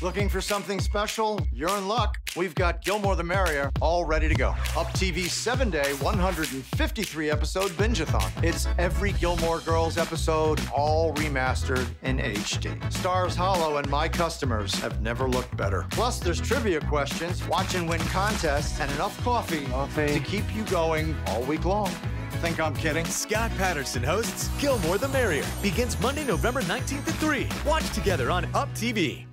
Looking for something special? You're in luck. We've got Gilmore the Merrier all ready to go. Up TV's 7-day, 153-episode binge-a-thon. It's every Gilmore Girls episode, all remastered in HD. Stars Hollow and My Customers have never looked better. Plus, there's trivia questions, watch and win contests, and enough coffee to keep you going all week long. Think I'm kidding? Scott Patterson hosts Gilmore the Merrier. Begins Monday, November 19th at 3. Watch together on Up TV.